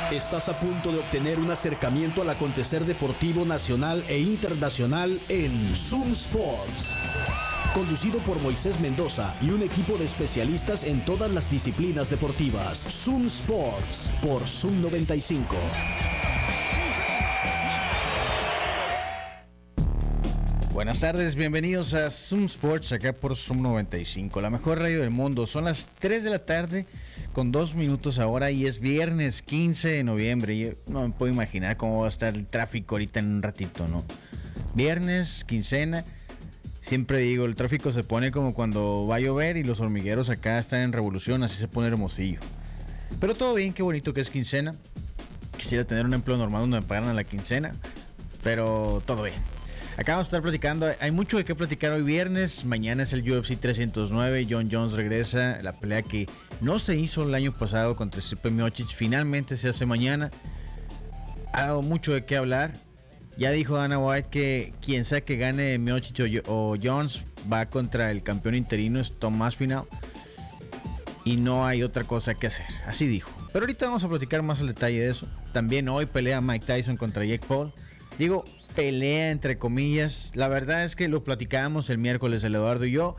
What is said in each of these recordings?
Estás a punto de obtener un acercamiento al acontecer deportivo nacional e internacional en Zoom Sports. Conducido por Moisés Mendoza y un equipo de especialistas en todas las disciplinas deportivas. Zoom Sports por Zoom 95. Buenas tardes, bienvenidos a Zoom Sports, acá por Zoom 95, la mejor radio del mundo. Son las 3 de la tarde con 2 minutos ahora y es viernes 15 de noviembre. Yo no me puedo imaginar cómo va a estar el tráfico ahorita en un ratito, ¿no? Viernes, quincena, siempre digo, el tráfico se pone como cuando va a llover y los hormigueros acá están en revolución, así se pone Hermosillo. Pero todo bien, qué bonito que es quincena. Quisiera tener un empleo normal donde me pagaran a la quincena, pero todo bien. Acá vamos a estar platicando, hay mucho de qué platicar hoy viernes. Mañana es el UFC 309, Jon Jones regresa, la pelea que no se hizo el año pasado contra Stipe Miocic, finalmente se hace mañana. Ha dado mucho de qué hablar. Ya dijo Dana White que quien sea que gane Miocic o Jones va contra el campeón interino, es Tom Aspinall, y no hay otra cosa que hacer, así dijo. Pero ahorita vamos a platicar más al detalle de eso. También hoy pelea Mike Tyson contra Jake Paul. Digo, pelea entre comillas, la verdad es que lo platicábamos el miércoles el Eduardo y yo.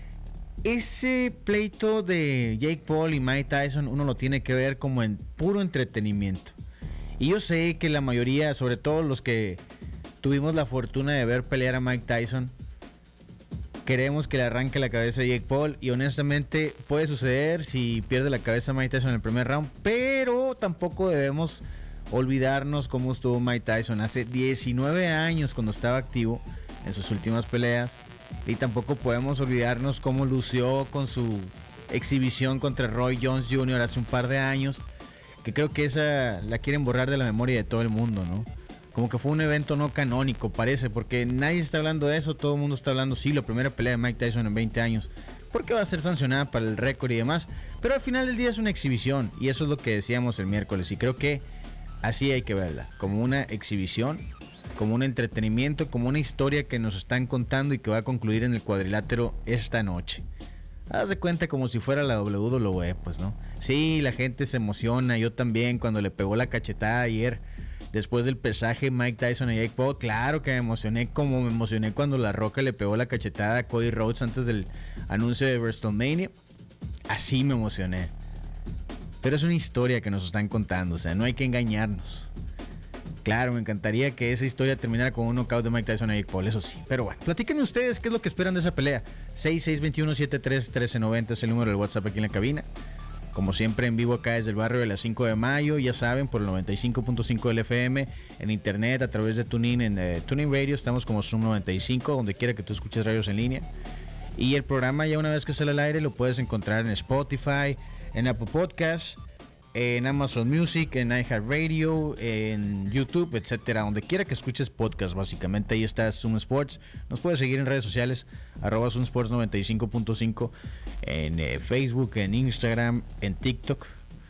Ese pleito de Jake Paul y Mike Tyson uno lo tiene que ver como en puro entretenimiento. Y yo sé que la mayoría, sobre todo los que tuvimos la fortuna de ver pelear a Mike Tyson, queremos que le arranque la cabeza a Jake Paul, y honestamente puede suceder si pierde la cabeza Mike Tyson en el primer round, pero tampoco debemos olvidarnos cómo estuvo Mike Tyson hace 19 años cuando estaba activo en sus últimas peleas, y tampoco podemos olvidarnos cómo lució con su exhibición contra Roy Jones Jr. hace un par de años, que creo que esa la quieren borrar de la memoria de todo el mundo, ¿no? Como que fue un evento no canónico, parece, porque nadie está hablando de eso, todo el mundo está hablando, sí, la primera pelea de Mike Tyson en 20 años, porque va a ser sancionada para el récord y demás, pero al final del día es una exhibición, y eso es lo que decíamos el miércoles, y creo que así hay que verla, como una exhibición, como un entretenimiento, como una historia que nos están contando y que va a concluir en el cuadrilátero esta noche. Haz de cuenta como si fuera la WWE, pues, ¿no? Sí, la gente se emociona, yo también cuando le pegó la cachetada ayer, después del pesaje Mike Tyson y Jake Paul, claro que me emocioné como me emocioné cuando La Roca le pegó la cachetada a Cody Rhodes antes del anuncio de WrestleMania, así me emocioné. Pero es una historia que nos están contando, o sea, no hay que engañarnos. Claro, me encantaría que esa historia terminara con un knockout de Mike Tyson a Jake Paul, eso sí. Pero bueno, platíquenme ustedes qué es lo que esperan de esa pelea. 6621-73-1390 es el número del WhatsApp aquí en la cabina. Como siempre, en vivo acá desde el barrio de la 5 de mayo, ya saben, por el 95.5 del FM, en internet, a través de TuneIn, en TuneIn Radio, estamos como Zoom 95, donde quiera que tú escuches radios en línea. Y el programa, ya una vez que sale al aire, lo puedes encontrar en Spotify, en Apple Podcasts, en Amazon Music, en iHeartRadio, en YouTube, etcétera, donde quiera que escuches podcast, básicamente ahí está Zoom Sports. Nos puedes seguir en redes sociales, @Zoom Sports 95.5, en Facebook, en Instagram, en TikTok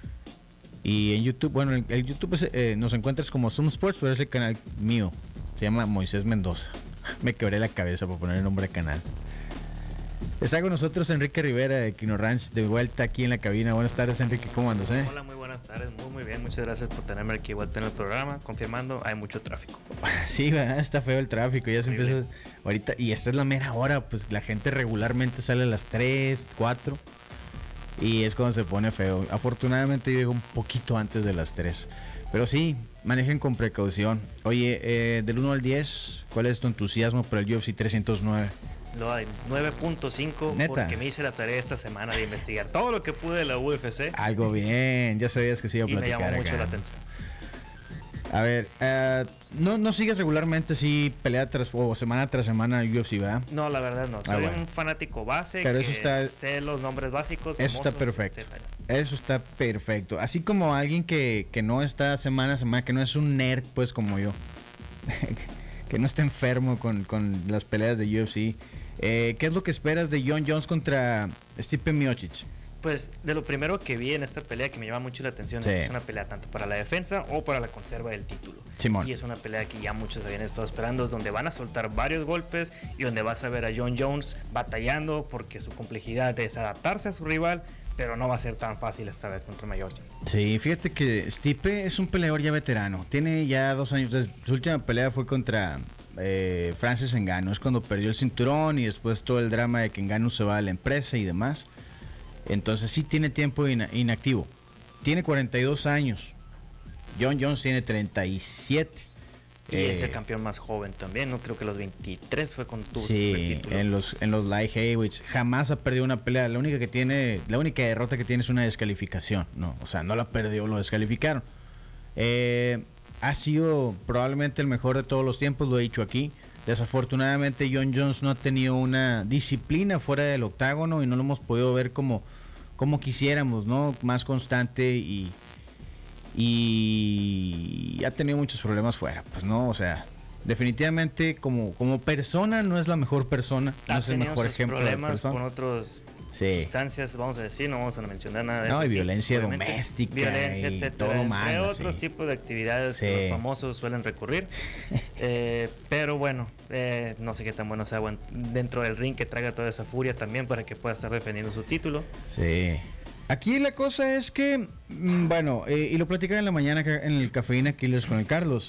y en YouTube. Bueno, el YouTube nos encuentras como Zoom Sports, pero es el canal mío, se llama Moisés Mendoza. Me quebré la cabeza por poner el nombre de canal. Está con nosotros Enrique Rivera de Quino Ranch, de vuelta aquí en la cabina. Buenas tardes, Enrique, ¿cómo andas? Hola, muy buenas tardes, muy bien, muchas gracias por tenerme aquí vuelta en el programa. Confirmando, hay mucho tráfico. Sí, ¿verdad? Está feo el tráfico, ya se empieza ahorita, y esta es la mera hora, pues la gente regularmente sale a las 3, 4, y es cuando se pone feo. Afortunadamente llego un poquito antes de las 3, pero sí, manejen con precaución. Oye, del 1 al 10, ¿cuál es tu entusiasmo por el UFC 309? Lo hay 9.5 porque me hice la tarea esta semana de investigar todo lo que pude de la UFC. Algo bien, ya sabías que se iba a platicar. Y me llamó mucho acá la atención. A ver, no sigues regularmente así pelea o semana tras semana el UFC, ¿verdad? No, la verdad no. Soy un fanático base, pero que eso está, sé los nombres básicos. Eso está perfecto. Eso está perfecto. Así como alguien que no está semana a semana, que no es un nerd, pues como yo, que no está enfermo con las peleas de UFC. ¿Qué es lo que esperas de Jon Jones contra Stipe Miocic? Pues de lo primero que vi en esta pelea que me llama mucho la atención es que es una pelea tanto para la defensa o para la conserva del título. Simón. Y es una pelea que ya muchos habían estado esperando, donde van a soltar varios golpes y donde vas a ver a Jon Jones batallando porque su complejidad es adaptarse a su rival, pero no va a ser tan fácil esta vez contra Miocic. Sí, fíjate que Stipe es un peleador ya veterano. Tiene ya 2 años. Su última pelea fue contra Francis Ngannou. Es cuando perdió el cinturón y después todo el drama de que Ngannou se va a la empresa y demás. Entonces sí tiene tiempo inactivo. Tiene 42 años. Jon Jones tiene 37. Y es el campeón más joven también, ¿no? Creo que los 23 fue con tu sí, en los light heavyweights jamás ha perdido una pelea. La única derrota que tiene es una descalificación, ¿no? O sea, no la perdió, lo descalificaron. Ha sido probablemente el mejor de todos los tiempos, lo he dicho aquí. Desafortunadamente Jon Jones no ha tenido una disciplina fuera del octágono y no lo hemos podido ver como quisiéramos, ¿no? Más constante y ha tenido muchos problemas fuera, pues no, o sea, definitivamente como persona no es la mejor persona, no es el mejor ejemplo de persona. Con otras sustancias, vamos a decir, no vamos a mencionar nada de eso. No, y violencia doméstica, violencia, y etcétera, todo mal, entre otros tipos de actividades que los famosos suelen recurrir. Pero bueno, no sé qué tan bueno sea dentro del ring, que traiga toda esa furia también para que pueda estar defendiendo su título. Sí. Aquí la cosa es que, bueno, y lo platicaba en la mañana en el Cafeína Killers con el Carlos.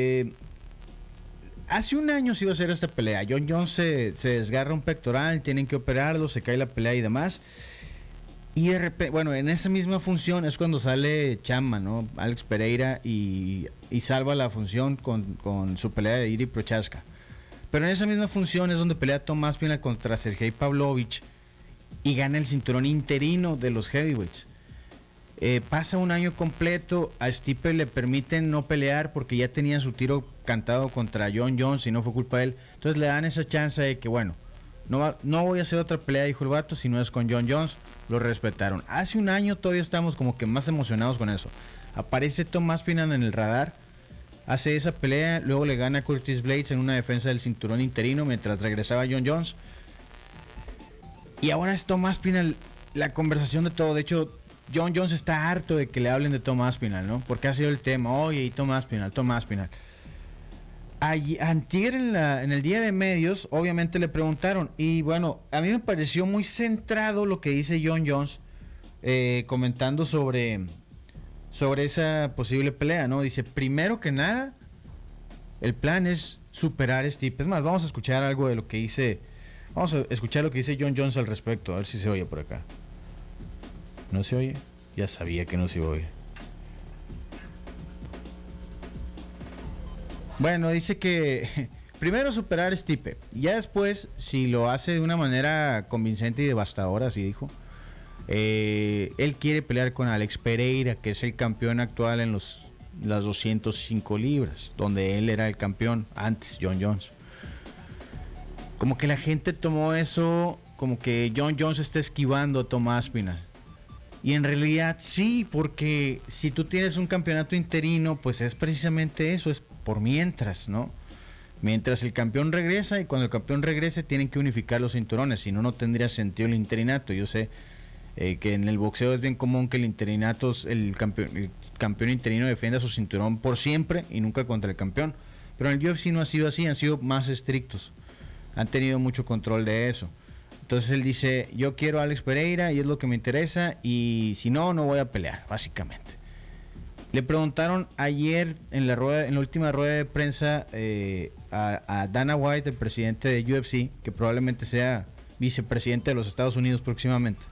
Hace un año se iba a hacer esta pelea. Jon Jones se desgarra un pectoral, tienen que operarlo, se cae la pelea y demás. Y de repente, bueno, en esa misma función es cuando sale Chama, ¿no? Alex Pereira y salva la función con su pelea de Iri Prochazka. Pero en esa misma función es donde pelea Tomás Pinal contra Sergey Pavlovich y gana el cinturón interino de los heavyweights. Pasa un año completo, a Stipe le permiten no pelear porque ya tenía su tiro cantado contra Jon Jones y no fue culpa de él. Entonces le dan esa chance de que, bueno, no voy a hacer otra pelea, dijo el vato, si no es con Jon Jones. Lo respetaron. Hace un año todavía estamos como que más emocionados con eso. Aparece Tomás Pinal en el radar, hace esa pelea, luego le gana a Curtis Blades en una defensa del cinturón interino mientras regresaba Jon Jones. Y ahora es Tomás Pinal la conversación de todo. De hecho, Jon Jones está harto de que le hablen de Tomás Pinal, ¿no? Porque ha sido el tema. Oye, y Tomás Pinal. Antier en el día de medios, obviamente le preguntaron. Y bueno, a mí me pareció muy centrado lo que dice Jon Jones, comentando sobre esa posible pelea, ¿no? Dice, primero que nada, el plan es superar a Stipe. Es más, vamos a escuchar algo de lo que dice. Vamos a escuchar lo que dice Jon Jones al respecto, a ver si se oye por acá. ¿No se oye? Ya sabía que no se oye. Bueno, dice que primero superar a Stipe. Ya después, si lo hace de una manera convincente y devastadora, así dijo, él quiere pelear con Alex Pereira, que es el campeón actual en las 205 libras, donde él era el campeón antes, Jon Jones. Como que la gente tomó eso como que Jon Jones está esquivando a Tomás Pinal. Y en realidad sí, porque si tú tienes un campeonato interino, pues es precisamente eso, es por mientras, ¿no? Mientras el campeón regresa, y cuando el campeón regrese tienen que unificar los cinturones, si no, no tendría sentido el interinato. Yo sé que en el boxeo es bien común que el campeón interino defienda su cinturón por siempre y nunca contra el campeón. Pero en el UFC no ha sido así, han sido más estrictos. Han tenido mucho control de eso. Entonces él dice, yo quiero a Alex Pereira y es lo que me interesa, y si no, no voy a pelear, básicamente. Le preguntaron ayer en la última rueda de prensa a Dana White, el presidente de UFC, que probablemente sea vicepresidente de los Estados Unidos próximamente.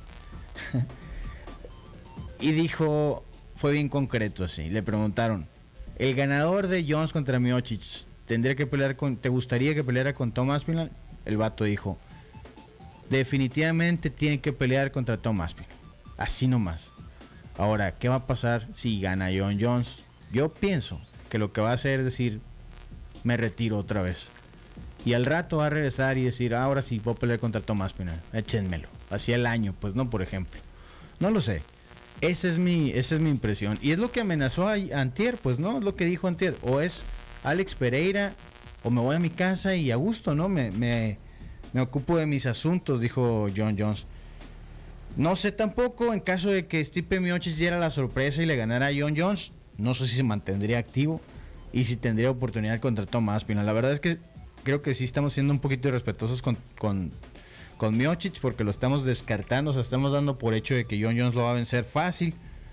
Y dijo, fue bien concreto así, le preguntaron, el ganador de Jones contra Miocic, ¿te gustaría que peleara con Tomás Pinal? El vato dijo, definitivamente tiene que pelear contra Tomás Pinal. Así nomás. Ahora, ¿qué va a pasar si gana Jon Jones? Yo pienso que lo que va a hacer es decir, me retiro otra vez. Y al rato va a regresar y decir, ahora sí puedo pelear contra Tomás Pinal. Échenmelo. Así el año, pues no, por ejemplo. No lo sé. Esa es mi impresión. Y es lo que amenazó antier, pues no, es lo que dijo antier. O es Alex Pereira, o me voy a mi casa y a gusto, ¿no? Me ocupo de mis asuntos, dijo Jon Jones. No sé tampoco, en caso de que Stipe Miocic diera la sorpresa y le ganara a Jon Jones, no sé si se mantendría activo y si tendría oportunidad contra Tomás Pinal. La verdad es que creo que sí estamos siendo un poquito irrespetuosos con con Miocic porque lo estamos descartando, o sea, estamos dando por hecho de que Jon Jones lo va a vencer fácil.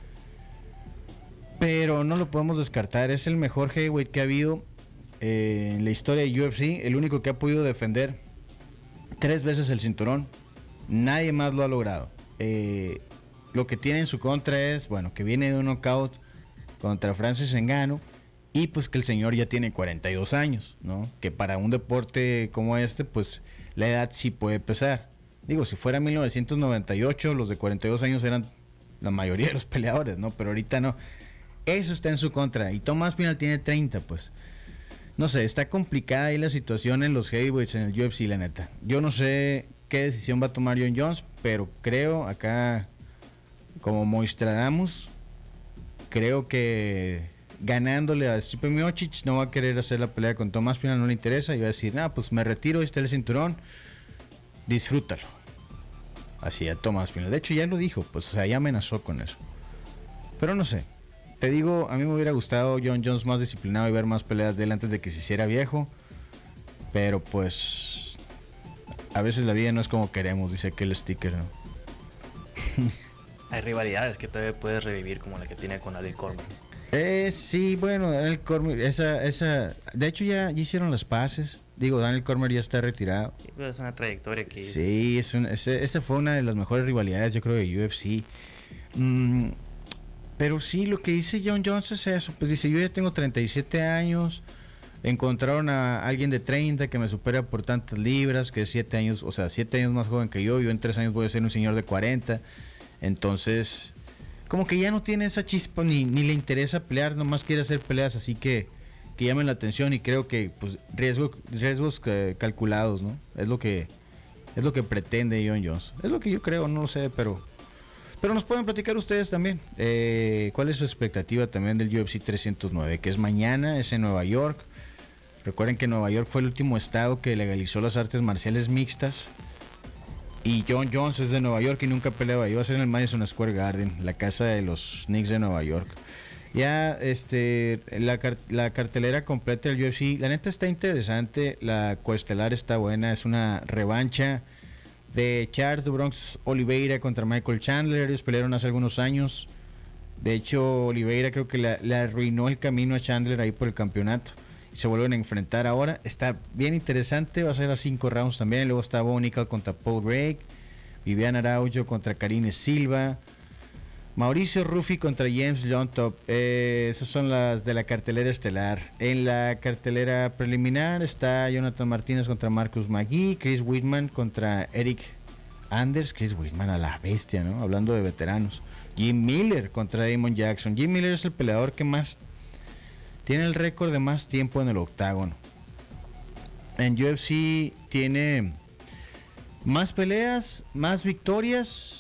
Pero no lo podemos descartar, es el mejor heavyweight que ha habido en la historia de UFC, el único que ha podido defender 3 veces el cinturón. Nadie más lo ha logrado. Lo que tiene en su contra es, bueno, que viene de un knockout contra Francis Ngannou y pues que el señor ya tiene 42 años, ¿no? Que para un deporte como este, pues la edad sí puede pesar. Digo, si fuera 1998, los de 42 años eran la mayoría de los peleadores, ¿no? Pero ahorita no. Eso está en su contra. Y Tomás Pinal tiene 30, pues. No sé, está complicada ahí la situación en los heavyweights en el UFC, la neta. Yo no sé qué decisión va a tomar Jon Jones, pero creo acá, como Moistradamus, creo que ganándole a Stipe Miocic no va a querer hacer la pelea con Tomás Pinal, no le interesa, y va a decir, pues me retiro, ahí está el cinturón, disfrútalo. Así a Tomás Pinal. De hecho ya lo dijo, pues, o sea, ya amenazó con eso. Pero no sé. Te digo, a mí me hubiera gustado Jon Jones más disciplinado y ver más peleas de él antes de que se hiciera viejo. Pero pues a veces la vida no es como queremos, dice aquel sticker, ¿no? Hay rivalidades que todavía puedes revivir, como la que tiene con Daniel Cormier. Sí, bueno, Daniel Cormier, esa, de hecho ya hicieron las paces. Digo, Daniel Cormier ya está retirado. Sí, pero es una trayectoria que... Sí, esa fue una de las mejores rivalidades, yo creo, de UFC. Pero sí, lo que dice Jon Jones es eso. Pues dice, yo ya tengo 37 años. Encontraron a alguien de 30 que me supera por tantas libras, que es 7 años, o sea, 7 años más joven que yo. Yo en 3 años voy a ser un señor de 40. Entonces, como que ya no tiene esa chispa, ni le interesa pelear, nomás quiere hacer peleas así que llamen la atención. Y creo que, pues, riesgos calculados, ¿no? Es lo que pretende Jon Jones. Es lo que yo creo, no lo sé, pero nos pueden platicar ustedes también. ¿Cuál es su expectativa también del UFC 309? Que es mañana, es en Nueva York. Recuerden que Nueva York fue el último estado que legalizó las artes marciales mixtas. Y Jon Jones es de Nueva York y nunca peleaba. Iba a ser en el Madison Square Garden, la casa de los Knicks de Nueva York. Ya la cartelera completa del UFC, la neta está interesante. La coestelar está buena, es una revancha de Charles Bronx Oliveira contra Michael Chandler. Ellos pelearon hace algunos años. De hecho, Oliveira creo que le arruinó el camino a Chandler ahí por el campeonato. Y se vuelven a enfrentar ahora. Está bien interesante. Va a ser a 5 rounds también. Luego está Bo Nickal contra Paul Craig. Vivian Araujo contra Karine Silva. Mauricio Ruffi contra James Longtop. Esas son las de la cartelera estelar. En la cartelera preliminar está Jonathan Martínez contra Marcus Magui. Chris Whitman contra Eric Anders. Chris Whitman a la bestia, ¿no? Hablando de veteranos. Jim Miller contra Damon Jackson. Jim Miller es el peleador que más tiene el récord de más tiempo en el octágono. En UFC tiene más peleas, más victorias.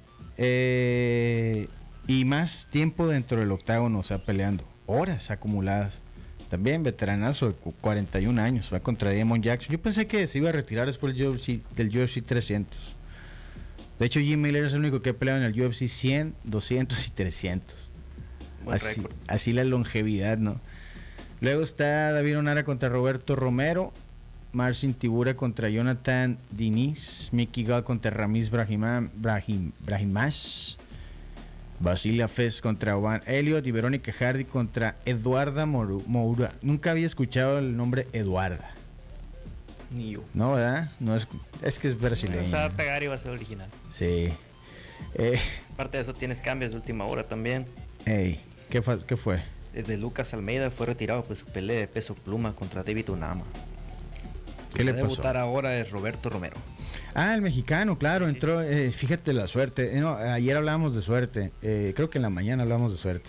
Y más tiempo dentro del octágono, o sea, peleando. Horas acumuladas. También veteranazo de 41 años. Va contra Damon Jackson. Yo pensé que se iba a retirar después del UFC 300. De hecho, Jim Miller es el único que ha peleado en el UFC 100, 200 y 300. Así la longevidad, ¿no? Luego está David Onara contra Roberto Romero. Marcin Tibura contra Jonathan Diniz. Mickey Gall contra Ramiz Brahimash. Basilia Fez contra Oban Elliott. Y Verónica Hardy contra Eduarda Moura. Nunca había escuchado el nombre Eduarda. Ni yo. No, ¿verdad? No es que es brasileño. Se va a pegar y va a ser original. Sí. Aparte de eso, tienes cambios de última hora también. ¿Qué fue? Desde Lucas Almeida fue retirado por su pelea de peso pluma contra David Unama. ¿Qué le pasó? Debutar ahora es Roberto Romero. El mexicano, claro, sí. Entró. Fíjate la suerte. Ayer hablábamos de suerte. Creo que en la mañana hablamos de suerte.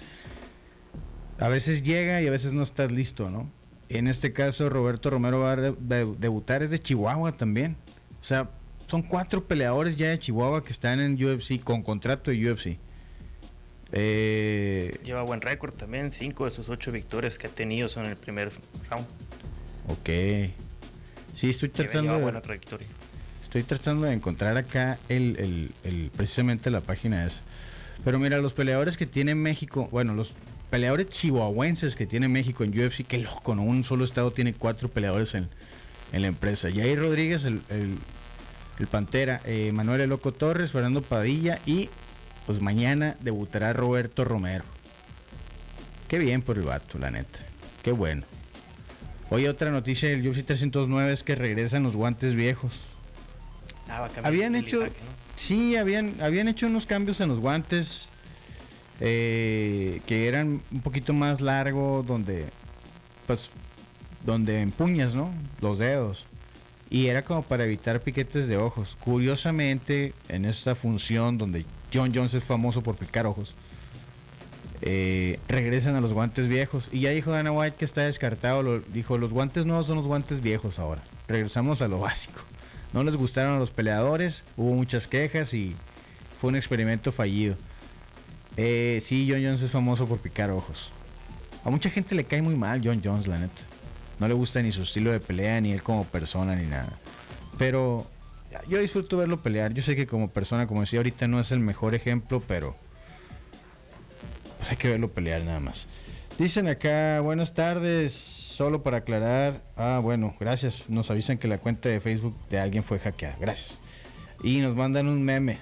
A veces llega y a veces no estás listo, ¿no? En este caso, Roberto Romero va a debutar. Es de Chihuahua también. O sea, son 4 peleadores ya de Chihuahua que están en UFC con contrato de UFC. Lleva buen récord también. 5 de sus 8 victorias que ha tenido son en el primer round. Ok. Sí, estoy tratando buena trayectoria. Estoy tratando de encontrar acá precisamente la página esa. Pero mira, los peleadores que tiene México, bueno, los peleadores chihuahuenses que tiene México en UFC, qué loco, ¿no? Un solo estado tiene 4 peleadores en la empresa. Yair Rodríguez, el Pantera, Manuel El Loco Torres, Fernando Padilla y pues mañana debutará Roberto Romero. Qué bien por el vato, la neta. Qué bueno. Hoy otra noticia del UFC 309 es que regresan los guantes viejos. Habían hecho, ¿no? Sí, habían hecho unos cambios en los guantes que eran un poquito más largos, donde empuñas, ¿no? Los dedos. Y era como para evitar piquetes de ojos. Curiosamente, en esta función donde Jon Jones es famoso por picar ojos, regresan a los guantes viejos. Y ya dijo Dana White que está descartado. Dijo, los guantes nuevos son los guantes viejos ahora. Regresamos a lo básico. No les gustaron a los peleadores, hubo muchas quejas y fue un experimento fallido. Sí, Jon Jones es famoso por picar ojos. A mucha gente le cae muy mal Jon Jones, la neta. No le gusta ni su estilo de pelea, ni él como persona, ni nada. Pero yo disfruto verlo pelear. Yo sé que como persona, como decía ahorita, no es el mejor ejemplo, pero pues hay que verlo pelear nada más. Dicen acá, buenas tardes, solo para aclarar. Bueno, gracias. Nos avisan que la cuenta de Facebook de alguien fue hackeada. Gracias. Y nos mandan un meme.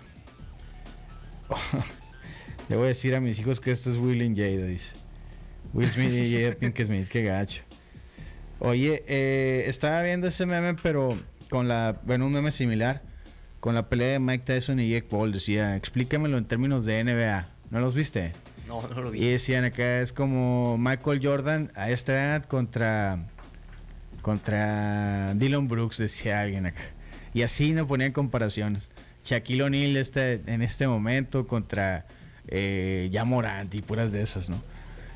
Le voy a decir a mis hijos que esto es Will and Jada, dice. Will Smith y Jada Pinkett Smith, qué gacho. Oye, estaba viendo ese meme, pero con un meme similar, con la pelea de Mike Tyson y Jake Paul. Decía, explícamelo en términos de NBA. ¿No los viste? No lo vi. Y decían acá, es como Michael Jordan a esta edad contra Dylan Brooks, decía alguien acá. Y así no ponían comparaciones. Shaquille O'Neal en este momento contra Ja Morant y puras de esas, ¿no?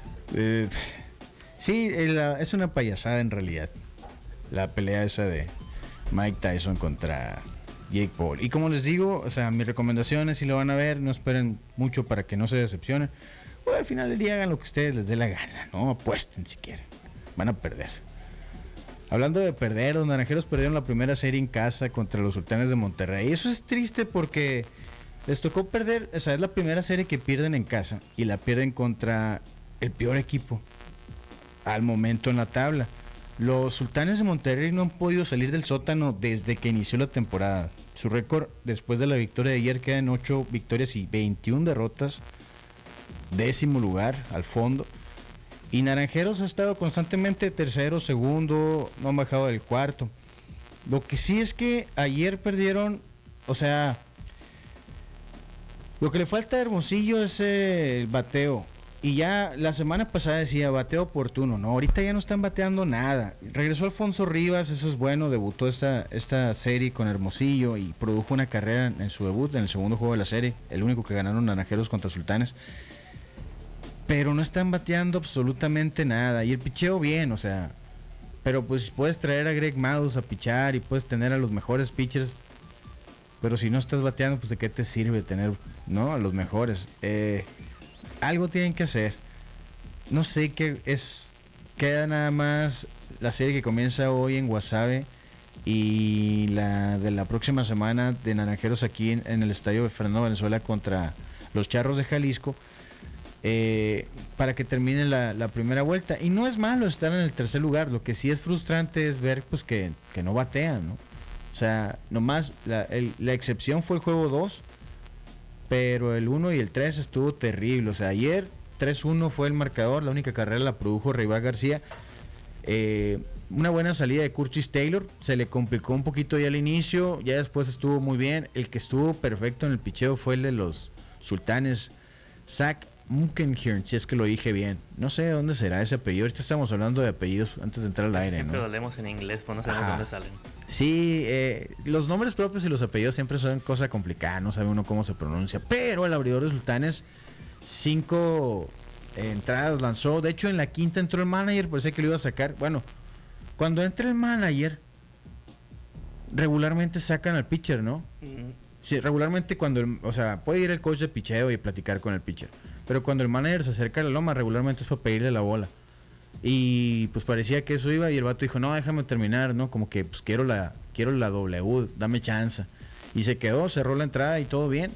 Sí, es una payasada en realidad. La pelea esa de Mike Tyson contra Jake Paul. Y como les digo, o sea, mi recomendación es, si lo van a ver, no esperen mucho para que no se decepcionen. O al final del día hagan lo que ustedes les dé la gana, ¿no? Apuesten si quieren. Van a perder. Hablando de perder, los Naranjeros perdieron la primera serie en casa contra los Sultanes de Monterrey. Y eso es triste porque les tocó perder, o sea, es la primera serie que pierden en casa y la pierden contra el peor equipo al momento en la tabla. Los Sultanes de Monterrey no han podido salir del sótano desde que inició la temporada. Su récord después de la victoria de ayer queda en 8 victorias y 21 derrotas. 10º lugar al fondo. Y Naranjeros ha estado constantemente tercero, segundo, no han bajado del cuarto. Lo que sí es que ayer perdieron, o sea, lo que le falta a Hermosillo es el bateo. Y ya la semana pasada decía bateo oportuno, no, ahorita ya no están bateando nada. Regresó Alfonso Rivas, eso es bueno, debutó esta serie con Hermosillo y produjo una carrera en su debut, en el segundo juego de la serie, el único que ganaron Naranjeros contra Sultanes. Pero no están bateando absolutamente nada. Y el picheo bien, o sea, pero pues puedes traer a Greg Maddux a pichar y puedes tener a los mejores pitchers, pero si no estás bateando, pues de qué te sirve tener, ¿no?, a los mejores. Algo tienen que hacer. No sé qué es. Queda nada más la serie que comienza hoy en Guasave y la de la próxima semana de Naranjeros aquí en el estadio de Fernando Valenzuela contra los Charros de Jalisco, para que termine la primera vuelta. Y no es malo estar en el tercer lugar. Lo que sí es frustrante es ver pues que no batean, ¿no? O sea, nomás la excepción fue el juego 2, pero el 1 y el 3 estuvo terrible. O sea, ayer 3-1 fue el marcador, la única carrera la produjo Reivás García. Una buena salida de Curtis Taylor, se le complicó un poquito ya al inicio, ya después estuvo muy bien. El que estuvo perfecto en el picheo fue el de los Sultanes, Zach Muckenhirn, si es que lo dije bien. No sé de dónde será ese apellido. Ahorita estamos hablando de apellidos antes de entrar al aire, siempre ¿no? lo leemos en inglés, pues no sabemos dónde salen. Sí, los nombres propios y los apellidos siempre son cosa complicada, no sabe uno cómo se pronuncia. Pero el abridor de Sultanes, 5 entradas lanzó. De hecho, en la quinta entró el manager, parecía que lo iba a sacar. Bueno, cuando entra el manager, regularmente sacan al pitcher, ¿no? Sí, regularmente cuando, o sea, puede ir el coach de picheo y platicar con el pitcher, pero cuando el manager se acerca a la loma, regularmente es para pedirle la bola. Y pues parecía que eso iba, y el vato dijo, no, déjame terminar, ¿no? Como que pues quiero la W, dame chance. Y se quedó, cerró la entrada y todo bien.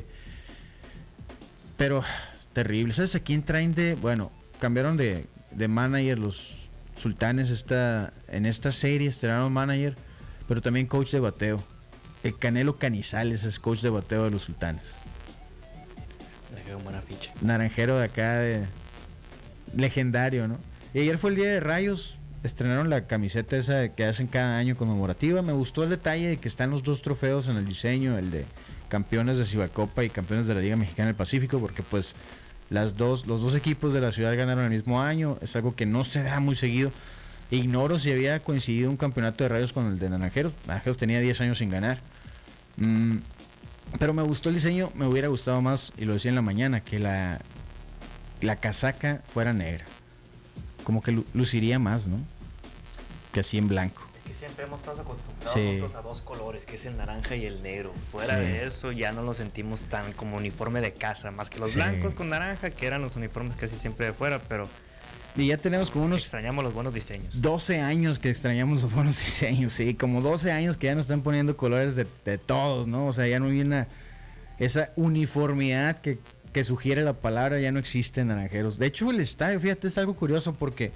Pero terrible. ¿Sabes a quién traen de...? Bueno, cambiaron de manager los Sultanes en esta serie, estrenaron manager, pero también coach de bateo. El Canelo Canizales es coach de bateo de los Sultanes. Buena ficha. Naranjero de acá, legendario, ¿no? Y ayer fue el día de Rayos. Estrenaron la camiseta esa que hacen cada año conmemorativa. Me gustó el detalle de que están los 2 trofeos en el diseño, el de campeones de Cibacopa y campeones de la Liga Mexicana del Pacífico, porque pues los dos equipos de la ciudad ganaron el mismo año. Es algo que no se da muy seguido. Ignoro si había coincidido un campeonato de Rayos con el de Naranjeros. Naranjeros tenía 10 años sin ganar. Pero me gustó el diseño. Me hubiera gustado más, y lo decía en la mañana, que la casaca fuera negra. Como que luciría más, ¿no? Que así en blanco. Es que siempre hemos estado acostumbrados nosotros a 2 colores, que es el naranja y el negro. Fuera de eso ya no lo sentimos tan como uniforme de casa, más que los blancos con naranja, que eran los uniformes casi siempre de fuera, pero... Y ya tenemos como unos... Extrañamos los buenos diseños. 12 años que extrañamos los buenos diseños, sí. Como 12 años que ya nos están poniendo colores de todos, ¿no? O sea, ya no hay esa uniformidad que sugiere la palabra, ya no existe en Naranjeros. De hecho, el estadio, fíjate, es algo curioso porque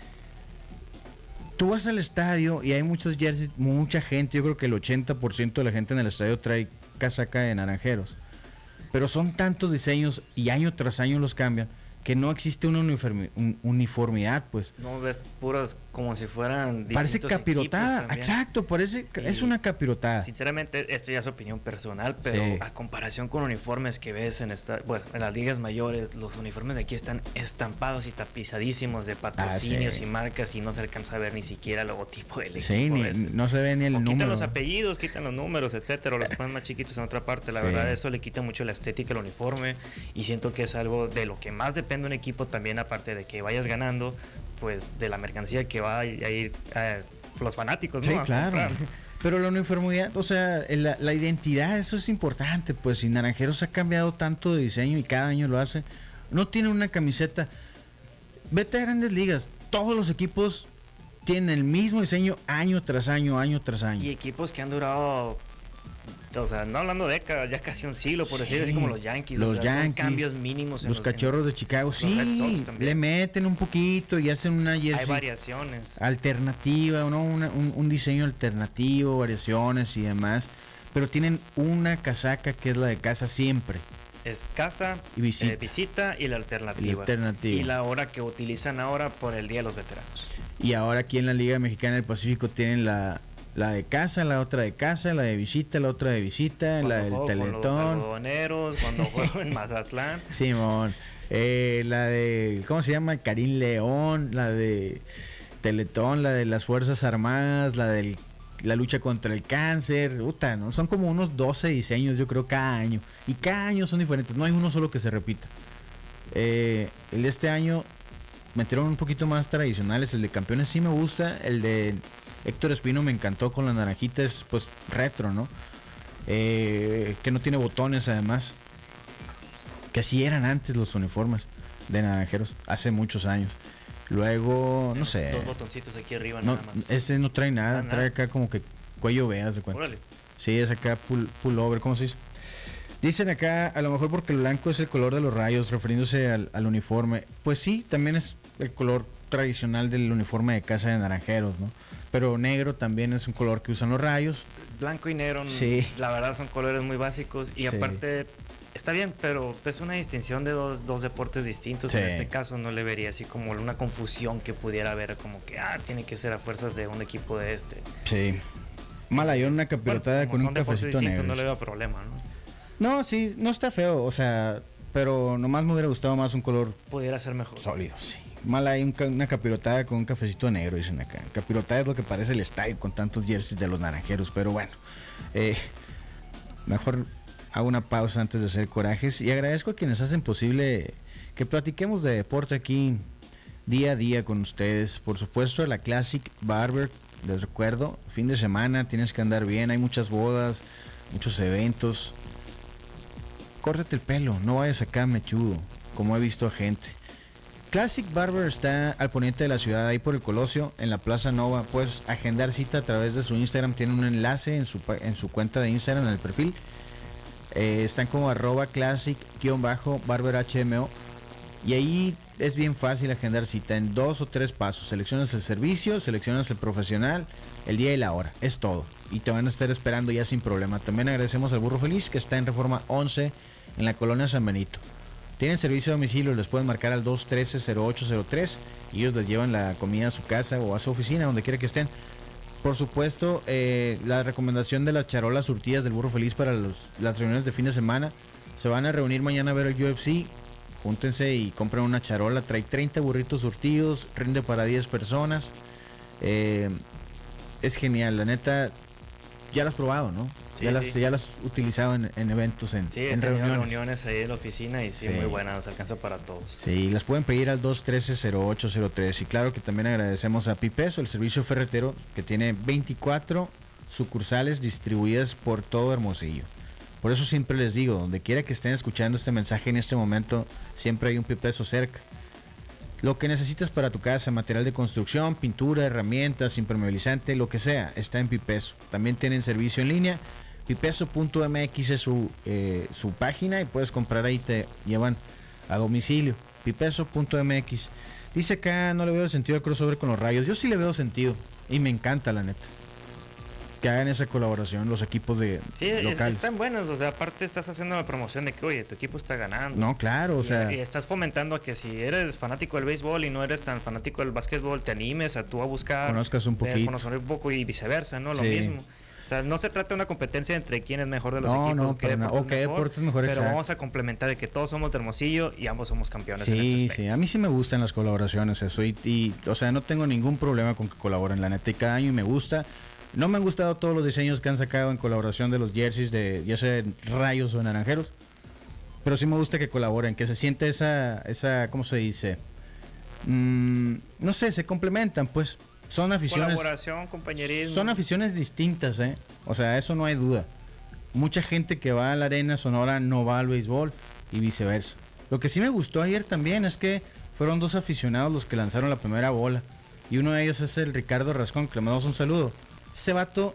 tú vas al estadio y hay muchos jerseys, mucha gente. Yo creo que el 80% de la gente en el estadio trae casaca de Naranjeros. Pero son tantos diseños y año tras año los cambian, que no existe una uniformidad, pues. No, ves puras como si fueran... Parece capirotada, exacto, parece... Es una capirotada. Sinceramente, esto ya es opinión personal, pero a comparación con uniformes que ves en las ligas mayores, los uniformes de aquí están estampados y tapizadísimos de patrocinios y marcas, y no se alcanza a ver ni siquiera el logotipo del equipo. No se ve ni el número. Quitan los apellidos, quitan los números, etcétera, o los ponen más chiquitos en otra parte. La verdad, eso le quita mucho la estética al uniforme, y siento que es algo de lo que más depende un equipo también, aparte de que vayas ganando, pues de la mercancía que va a ir los fanáticos, ¿no? Sí, claro. Pero la uniformidad, o sea, la identidad, eso es importante, pues si Naranjeros ha cambiado tanto de diseño y cada año lo hace, no tiene una camiseta. Vete a Grandes Ligas, todos los equipos tienen el mismo diseño año tras año, año tras año. Y equipos que han durado... O sea, no hablando de décadas, ya casi un siglo, por decir así, como los Yankees. Los Yankees, son cambios mínimos. Los Cachorros de Chicago, sí, le meten un poquito y hacen una jersey. Hay variaciones. Alternativa, ¿no? Un diseño alternativo, variaciones y demás. Pero tienen una casaca que es la de casa siempre. Es casa, y visita y la alternativa. Y la hora que utilizan ahora por el Día de los Veteranos. Y ahora aquí en la Liga Mexicana del Pacífico tienen la de casa, la otra de casa, la de visita, la otra de visita, cuando la del Teletón. Con los algodoneros, cuando juego en Mazatlán. Simón. La de, ¿cómo se llama? Karim León, la de Teletón, la de las Fuerzas Armadas, la de la lucha contra el cáncer. Puta, ¿no? Son como unos 12 diseños, yo creo, cada año. Y cada año son diferentes, no hay uno solo que se repita. El de este año metieron un poquito más tradicionales. El de campeones sí me gusta, el de Héctor Espino me encantó con las naranjitas, pues retro, ¿no? Que no tiene botones además. Que así eran antes los uniformes de Naranjeros, hace muchos años. Luego, no sé. 2 botoncitos aquí arriba no, nada más. Ese no trae nada, trae acá como que cuello veas de cuenta. Órale. Sí, es acá pullover, ¿cómo se dice? Dicen acá, a lo mejor porque el blanco es el color de los Rayos, refiriéndose al uniforme. Pues sí, también es el color tradicional del uniforme de casa de Naranjeros, ¿no? Pero negro también es un color que usan los Rayos. Blanco y negro, la verdad son colores muy básicos y aparte está bien, pero es una distinción de dos deportes distintos. En este caso no le vería así como una confusión que pudiera haber, como que tiene que ser a fuerzas de un equipo de este. Sí. Malayón, una capirotada con un cafecito negro. No le veo problema, ¿no? No, sí, no está feo, o sea, pero nomás me hubiera gustado más un color... Pudiera ser mejor. Sólido, sí. Mal hay una capirotada con un cafecito negro, dicen acá. Capirotada es lo que parece el estadio con tantos jerseys de los Naranjeros, pero bueno. Mejor hago una pausa antes de hacer corajes y agradezco a quienes hacen posible que platiquemos de deporte aquí día a día con ustedes. Por supuesto, a la Classic Barber, les recuerdo, fin de semana, tienes que andar bien, hay muchas bodas, muchos eventos. Córtate el pelo, no vayas acá mechudo, como he visto a gente. Classic Barber está al poniente de la ciudad, ahí por el Colosio, en la Plaza Nova. Puedes agendar cita a través de su Instagram, tiene un enlace en su cuenta de Instagram, en el perfil. Están como @classic_barberhmo. Y ahí es bien fácil agendar cita en 2 o 3 pasos. Seleccionas el servicio, seleccionas el profesional, el día y la hora. Es todo. Y te van a estar esperando ya sin problema. También agradecemos al Burro Feliz, que está en Reforma 11 en la colonia San Benito. Tienen servicio de domicilio, les pueden marcar al 213-0803 y ellos les llevan la comida a su casa o a su oficina, donde quiera que estén. Por supuesto, la recomendación de las charolas surtidas del Burro Feliz para las reuniones de fin de semana. Se van a reunir mañana a ver el UFC. Júntense y compren una charola. Trae 30 burritos surtidos, rinde para 10 personas. Es genial, la neta. Ya las has probado, ¿no? Sí, ya las has utilizado en eventos, en reuniones ahí en la oficina y sí, muy buena, nos alcanza para todos. Sí, las pueden pedir al 213-0803. Y claro que también agradecemos a Pipeso, el servicio ferretero, que tiene 24 sucursales distribuidas por todo Hermosillo. Por eso siempre les digo, donde quiera que estén escuchando este mensaje en este momento, siempre hay un Pipeso cerca. Lo que necesitas para tu casa, material de construcción, pintura, herramientas, impermeabilizante, lo que sea, está en Pipeso. También tienen servicio en línea. Pipeso.mx es su página y puedes comprar ahí, te llevan a domicilio. Pipeso.mx. Dice acá, no le veo sentido al crossover con los Rayos. Yo sí le veo sentido y me encanta, la neta, que hagan esa colaboración los equipos de locales. Están buenos, o sea, aparte estás haciendo la promoción de que, oye, tu equipo está ganando. No, claro, o sea. Y estás fomentando a que si eres fanático del béisbol y no eres tan fanático del básquetbol, te animes a tú a buscar. Conozcas un poquito. Conocer un poco y viceversa, ¿no? Lo Sí. mismo. O sea, no se trata de una competencia entre quién es mejor de los equipos, No, qué deporte es mejor, pero exacto. vamos a complementar de que todos somos de Hermosillo y ambos somos campeones en este Sí, aspecto. sí, a mí sí me gustan las colaboraciones, eso, y o sea, no tengo ningún problema con que colaboren, la neta, y cada año me gusta. No me han gustado todos los diseños que han sacado en colaboración de los jerseys, de ya sea Rayos o Naranjeros, pero sí me gusta que colaboren, que se siente esa ¿cómo se dice? No sé, se complementan, pues. Son aficiones. Colaboración, compañerismo. Son aficiones distintas, ¿eh? O sea, eso no hay duda. Mucha gente que va a la Arena Sonora no va al béisbol y viceversa. Lo que sí me gustó ayer también es que fueron 2 aficionados los que lanzaron la primera bola. Y uno de ellos es el Ricardo Rascón, que le mandamos un saludo. Ese vato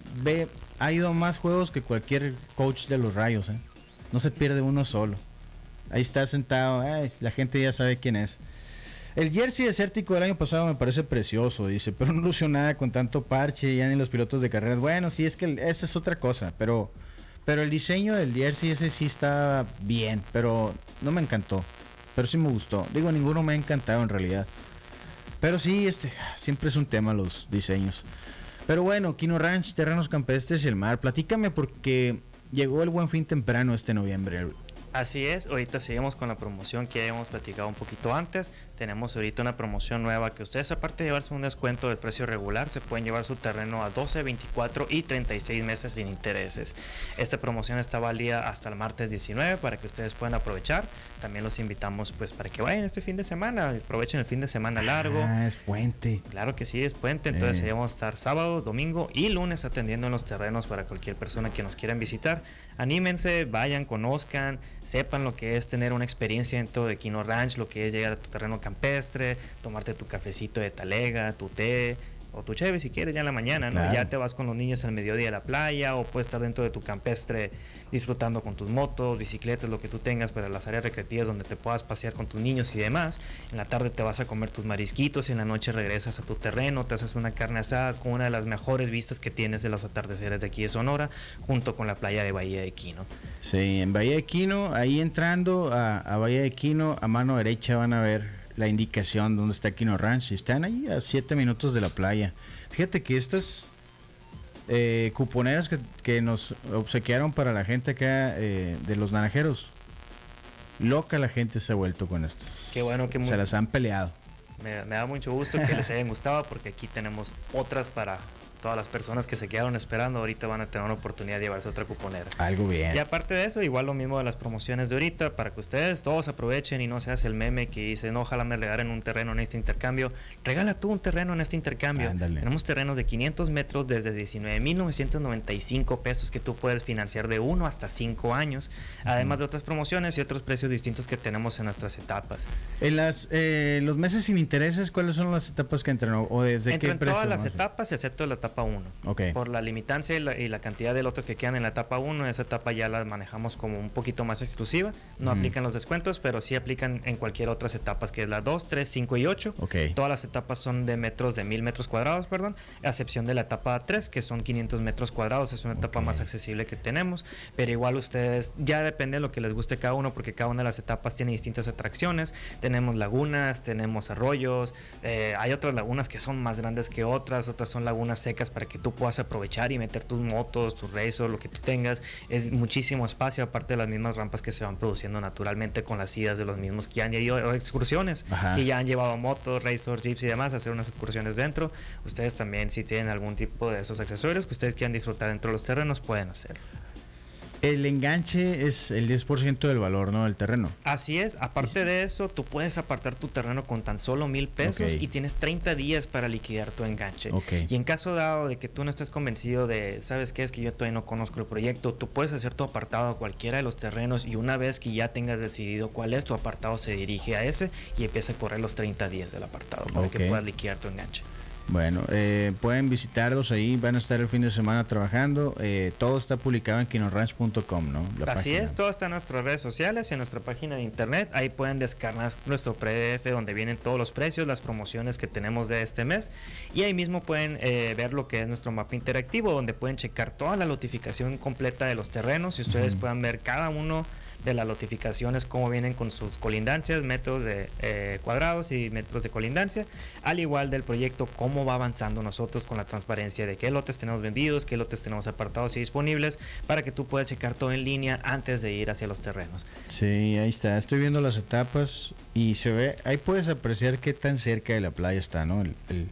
ha ido a más juegos que cualquier coach de los Rayos, ¿eh? No se pierde uno solo. Ahí está sentado, la gente ya sabe quién es. El jersey desértico del año pasado me parece precioso, dice, pero no lució nada con tanto parche, ya ni los pilotos de carreras. Bueno, sí, es que esa es otra cosa, pero el diseño del jersey ese sí está bien, pero no me encantó. Pero sí me gustó. Digo, ninguno me ha encantado en realidad. Pero sí, siempre es un tema los diseños. Pero bueno, Kino Ranch, terrenos campestres y el mar. Platícame porque llegó el Buen Fin temprano este noviembre. Así es, ahorita seguimos con la promoción que ya habíamos platicado un poquito antes. Tenemos ahorita una promoción nueva que ustedes, aparte de llevarse un descuento del precio regular, se pueden llevar su terreno a 12, 24 y 36 meses sin intereses. Esta promoción está válida hasta el martes 19 para que ustedes puedan aprovechar. También los invitamos pues para que vayan este fin de semana, aprovechen el fin de semana largo. Es puente. Claro que sí, es puente, entonces ahí vamos a estar sábado, domingo y lunes atendiendo en los terrenos para cualquier persona que nos quieran visitar. Anímense, vayan, conozcan, sepan lo que es tener una experiencia dentro de Kino Ranch, lo que es llegar a tu terreno campestre, tomarte tu cafecito de talega, tu té o tu cheve si quieres ya en la mañana, ¿no? Claro. Ya te vas con los niños al mediodía a la playa o puedes estar dentro de tu campestre disfrutando con tus motos, bicicletas, lo que tú tengas para las áreas recreativas donde te puedas pasear con tus niños y demás. En la tarde te vas a comer tus marisquitos y en la noche regresas a tu terreno, te haces una carne asada con una de las mejores vistas que tienes de los atardeceres de aquí de Sonora, junto con la playa de Bahía de Quino. Sí, en Bahía de Quino, ahí entrando a Bahía de Quino, a mano derecha van a ver la indicación donde está Kino Ranch. Están ahí a 7 minutos de la playa. Fíjate que estas cuponeras que nos obsequiaron para la gente acá de los Naranjeros, loca la gente se ha vuelto con estas. Qué bueno que se las han peleado. Me da mucho gusto que les hayan gustado porque aquí tenemos otras para todas las personas que se quedaron esperando. Ahorita van a tener una oportunidad de llevarse otra cuponera. Algo bien. Y aparte de eso, igual lo mismo de las promociones de ahorita, para que ustedes todos aprovechen y no se hace el meme que dice, no, ojalá me regalen un terreno en este intercambio. Regala tú un terreno en este intercambio. Ándale. Tenemos terrenos de 500 metros desde 19,995 pesos que tú puedes financiar de 1 hasta 5 años. Además de otras promociones y otros precios distintos que tenemos en nuestras etapas. En los meses sin intereses, ¿cuáles son las etapas que entran? ¿O desde qué precio? Entran todas las etapas, excepto la etapa etapa 1. Okay. Por la limitancia y la cantidad de lotes que quedan en la etapa 1, esa etapa ya la manejamos como un poquito más exclusiva. No aplican los descuentos, pero sí aplican en cualquier otras etapas, que es la 2, 3, 5 y 8. Okay. Todas las etapas son de 1,000 metros cuadrados, a excepción de la etapa 3, que son 500 metros cuadrados. Es una etapa más accesible que tenemos, pero igual ustedes, ya depende de lo que les guste cada uno, porque cada una de las etapas tiene distintas atracciones. Tenemos lagunas, tenemos arroyos, hay otras lagunas que son más grandes que otras son lagunas secas para que tú puedas aprovechar y meter tus motos, tus racers, lo que tú tengas. Es muchísimo espacio, aparte de las mismas rampas que se van produciendo naturalmente con las idas de los mismos que han ido, o excursiones, que ya han llevado motos, racers, jeeps y demás a hacer unas excursiones dentro. Ustedes también, si tienen algún tipo de esos accesorios que ustedes quieran disfrutar dentro de los terrenos, pueden hacerlo. El enganche es el 10% del valor, ¿no? Del terreno. Así es. Aparte de eso, tú puedes apartar tu terreno con tan solo $1,000 y tienes 30 días para liquidar tu enganche. Y en caso dado de que tú no estés convencido de, ¿sabes qué? Es que yo todavía no conozco el proyecto, tú puedes hacer tu apartado a cualquiera de los terrenos, y una vez que ya tengas decidido cuál es, tu apartado se dirige a ese y empieza a correr los 30 días del apartado para que puedas liquidar tu enganche. Bueno, pueden visitarlos ahí, van a estar el fin de semana trabajando. Todo está publicado en KinoRanch.com, ¿no? Así es, todo está en nuestras redes sociales y en nuestra página de internet. Ahí pueden descargar nuestro PDF donde vienen todos los precios, las promociones que tenemos de este mes, y ahí mismo pueden ver lo que es nuestro mapa interactivo, donde pueden checar toda la lotificación completa de los terrenos y ustedes puedan ver cada uno de las lotificaciones, cómo vienen con sus colindancias, metros de cuadrados y metros de colindancia, al igual del proyecto, cómo va avanzando nosotros con la transparencia de qué lotes tenemos vendidos, qué lotes tenemos apartados y disponibles, para que tú puedas checar todo en línea antes de ir hacia los terrenos. Sí, ahí está, estoy viendo las etapas y se ve, ahí puedes apreciar qué tan cerca de la playa está, ¿no?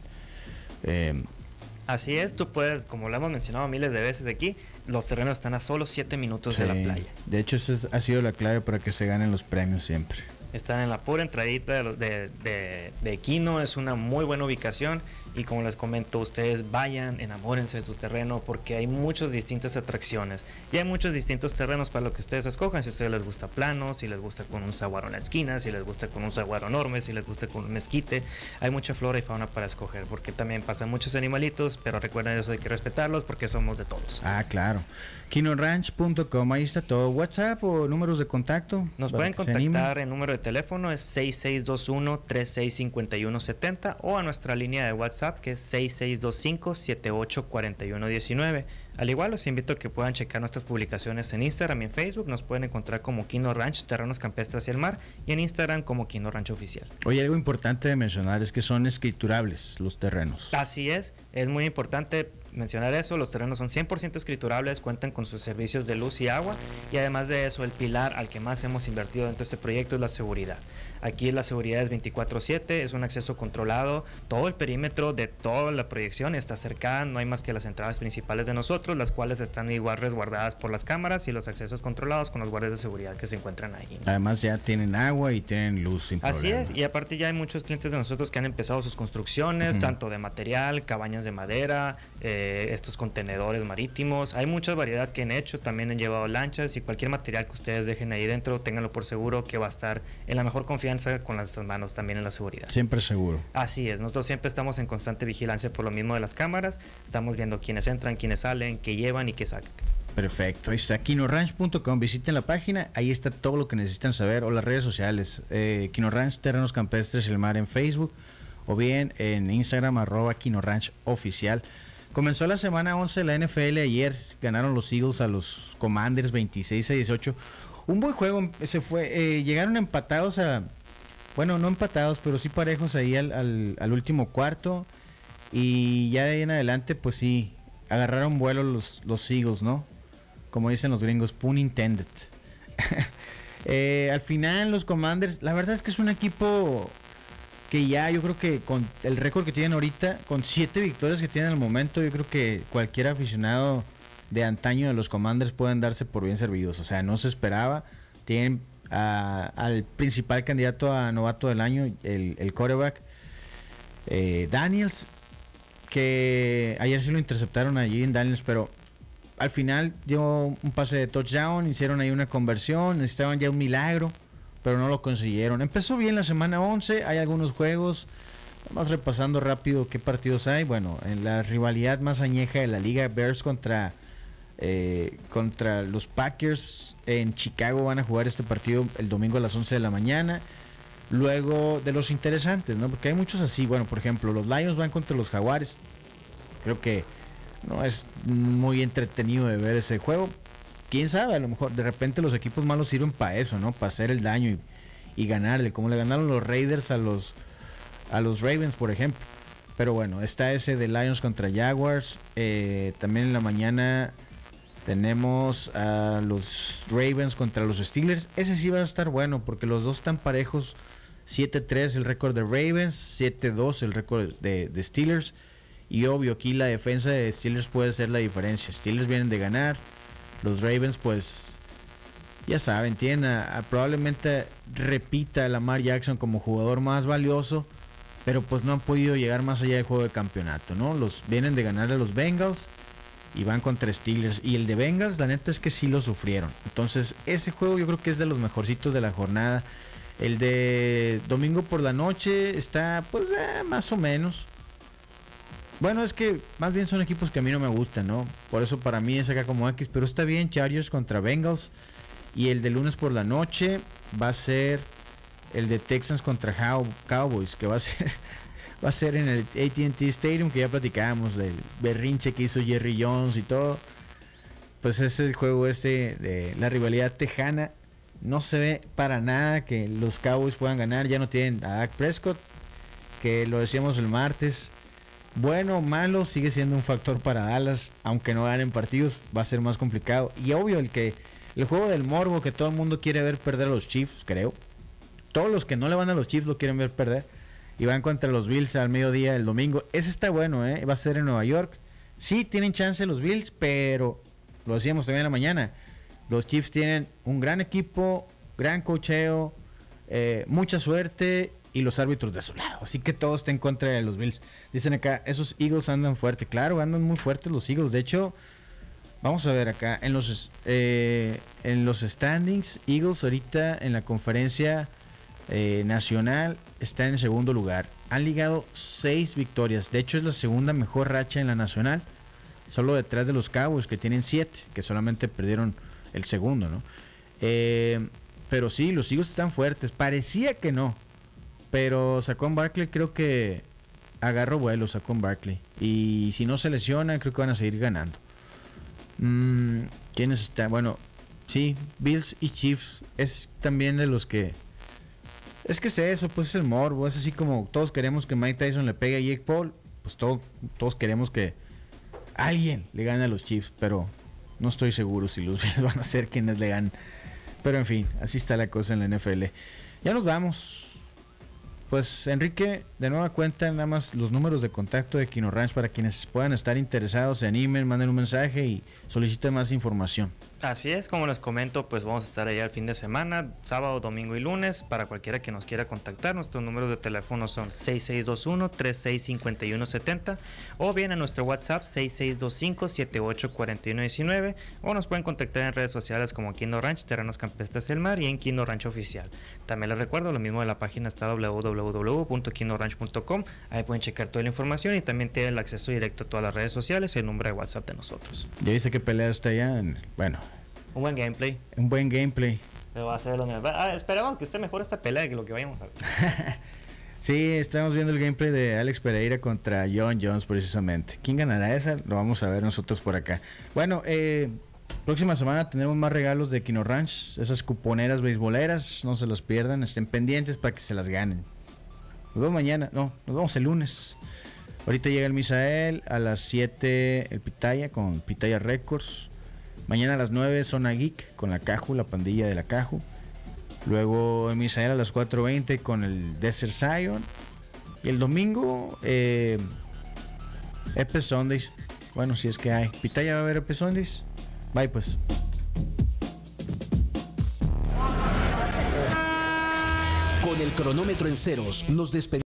Así es, tú puedes, como lo hemos mencionado miles de veces aquí, los terrenos están a solo 7 minutos de la playa. De hecho, esa ha sido la clave para que se ganen los premios siempre. Están en la pura entradita de Kino, es una muy buena ubicación, y como les comento, ustedes vayan, enamórense de su terreno, porque hay muchas distintas atracciones y hay muchos distintos terrenos para lo que ustedes escojan. Si a ustedes les gusta plano, si les gusta con un saguaro en la esquina, si les gusta con un saguaro enorme, si les gusta con un esquite, hay mucha flora y fauna para escoger, porque también pasan muchos animalitos, pero recuerden, eso hay que respetarlos porque somos de todos. Ah, claro. KinoRanch.com, ahí está todo. WhatsApp o números de contacto. Nos pueden contactar, el número de teléfono es 6621-365170, o a nuestra línea de WhatsApp, que es 6625-784119. Al igual, los invito a que puedan checar nuestras publicaciones en Instagram y en Facebook. Nos pueden encontrar como Kino Ranch, Terrenos Campestres y el Mar, y en Instagram como Kino Ranch Oficial. Oye, algo importante de mencionar es que son escriturables los terrenos. Así es muy importante mencionar eso. Los terrenos son 100% escriturables, cuentan con sus servicios de luz y agua, y además de eso, el pilar al que más hemos invertido dentro de este proyecto es la seguridad. Aquí la seguridad es 24/7, es un acceso controlado, todo el perímetro de toda la proyección está cercada, no hay más que las entradas principales de nosotros, las cuales están igual resguardadas por las cámaras, y los accesos controlados con los guardias de seguridad que se encuentran ahí. Además ya tienen agua y tienen luz sin problema. Así es, y aparte ya hay muchos clientes de nosotros que han empezado sus construcciones, tanto de material, cabañas de madera, estos contenedores marítimos. Hay mucha variedad que han hecho, también han llevado lanchas, y cualquier material que ustedes dejen ahí dentro, ténganlo por seguro que va a estar en la mejor confianza con las manos también en la seguridad. Siempre seguro. Así es, nosotros siempre estamos en constante vigilancia por lo mismo de las cámaras, estamos viendo quiénes entran, quiénes salen, qué llevan y qué sacan. Perfecto, ahí está KinoRanch.com, visiten la página, ahí está todo lo que necesitan saber, o las redes sociales, KinoRanch, Terrenos Campestres y el Mar en Facebook, o bien en Instagram, @KinoRanchOficial. Comenzó la semana 11 de la NFL ayer, ganaron los Eagles a los Commanders 26-18. Un buen juego, se fue, llegaron empatados bueno, no empatados, pero sí parejos ahí al último cuarto, y ya de ahí en adelante, pues sí, agarraron vuelo los Eagles, ¿no? Como dicen los gringos, pun intended. Al final los Commanders, la verdad es que es un equipo que ya, yo creo que con el récord que tienen ahorita, con 7 victorias que tienen al momento, yo creo que cualquier aficionado de antaño de los Commanders pueden darse por bien servidos. O sea, no se esperaba. Tienen al principal candidato a novato del año, el quarterback Daniels, que ayer sí lo interceptaron allí en Daniels, pero al final dio un pase de touchdown, hicieron ahí una conversión, necesitaban ya un milagro, pero no lo consiguieron. Empezó bien la semana 11, hay algunos juegos Vamos repasando rápido qué partidos hay. Bueno, en la rivalidad más añeja de la liga, Bears contra los Packers en Chicago van a jugar este partido el domingo a las 11 de la mañana. Luego de los interesantes, ¿no? Porque hay muchos así. Bueno, por ejemplo, los Lions van contra los Jaguares. Creo que no es muy entretenido de ver ese juego. Quién sabe, a lo mejor de repente los equipos malos sirven para eso, ¿no? Para hacer el daño y ganarle, como le ganaron los Raiders a los Ravens, por ejemplo. Pero bueno, está ese de Lions contra Jaguars. También en la mañana tenemos a los Ravens contra los Steelers. Ese sí va a estar bueno porque los dos están parejos. 7-3 el récord de Ravens, 7-2 el récord de Steelers. Y obvio, aquí la defensa de Steelers puede ser la diferencia. Steelers vienen de ganar. Los Ravens, pues, ya saben, tienen probablemente repita a Lamar Jackson como jugador más valioso. Pero pues no han podido llegar más allá del juego de campeonato, ¿no? Vienen de ganar a los Bengals y van contra Steelers. Y el de Bengals, la neta es que sí lo sufrieron. Entonces, ese juego yo creo que es de los mejorcitos de la jornada. El de domingo por la noche está, pues, más o menos. Bueno, es que más bien son equipos que a mí no me gustan, ¿no? Por eso para mí es acá como X. Pero está bien, Chargers contra Bengals. Y el de lunes por la noche va a ser el de Texans contra Cowboys, que va a ser en el AT&T Stadium, que ya platicábamos del berrinche que hizo Jerry Jones y todo. Pues ese juego de la rivalidad tejana no se ve para nada que los Cowboys puedan ganar. Ya no tienen a Dak Prescott, que lo decíamos el martes. Bueno o malo, sigue siendo un factor para Dallas, aunque no ganen partidos, va a ser más complicado. Y obvio, el juego del morbo que todo el mundo quiere ver perder a los Chiefs, creo. Todos los que no le van a los Chiefs lo quieren ver perder. Y van contra los Bills al mediodía el domingo. Ese está bueno, va a ser en Nueva York. Sí, tienen chance los Bills, pero lo decíamos también en la mañana. Los Chiefs tienen un gran equipo, gran coacheo, mucha suerte y los árbitros de su lado. Así que todo está en contra de los Bills. Dicen acá, esos Eagles andan fuerte. Claro, andan muy fuertes los Eagles. De hecho, vamos a ver acá. En los standings, Eagles ahorita en la conferencia nacional está en segundo lugar. Han ligado 6 victorias. De hecho, es la segunda mejor racha en la nacional. Solo detrás de los Cowboys, que tienen 7, que solamente perdieron el segundo, ¿no? Pero sí, los Eagles están fuertes. Parecía que no. Pero Saquon Barkley creo que agarró vuelo, Saquon Barkley. Y si no se lesiona, creo que van a seguir ganando. ¿Quiénes están? Bueno, sí, Bills y Chiefs. Es también de los que... Es que es eso, pues es el morbo. Es así como todos queremos que Mike Tyson le pegue a Jake Paul. Pues todos queremos que alguien le gane a los Chiefs. Pero no estoy seguro si los Bills van a ser quienes le ganen. Pero en fin, así está la cosa en la NFL. Ya nos vamos. Pues Enrique, de nueva cuenta, nada más los números de contacto de Kino Ranch para quienes puedan estar interesados, se animen, manden un mensaje y soliciten más información. Así es, como les comento, pues vamos a estar allá el fin de semana, sábado, domingo y lunes. Para cualquiera que nos quiera contactar, nuestros números de teléfono son 6621-365170 o bien a nuestro WhatsApp 6625-784119 o nos pueden contactar en redes sociales como Kino Ranch, Terrenos Campestres del Mar y en Kino Ranch Oficial. También les recuerdo, lo mismo de la página está www.kinoranch.com, ahí pueden checar toda la información y también tienen el acceso directo a todas las redes sociales y el número de WhatsApp de nosotros. ¿Ya viste qué pelea está allá? Bueno... Un buen gameplay. Un buen gameplay. Pero va a ser lo mismo. Esperamos que esté mejor esta pelea que lo que vayamos a ver. Sí, estamos viendo el gameplay de Alex Pereira contra John Jones precisamente. ¿Quién ganará esa? Lo vamos a ver nosotros por acá. Bueno, próxima semana tendremos más regalos de Kino Ranch. Esas cuponeras beisboleras, no se los pierdan. Estén pendientes para que se las ganen. Nos vemos mañana. No, nos vemos el lunes. Ahorita llega el Misael. A las 7 el Pitaya con Pitaya Records. Mañana a las 9 Zona Geek con la Caju, la pandilla de la Caju. Luego en Misael a las 4:20 con el Desert Zion. Y el domingo Epe Sundays. Bueno, si es que hay. ¿Pitaya va a haber Epe Sundays? Bye pues. Con el cronómetro en ceros, nos despedimos.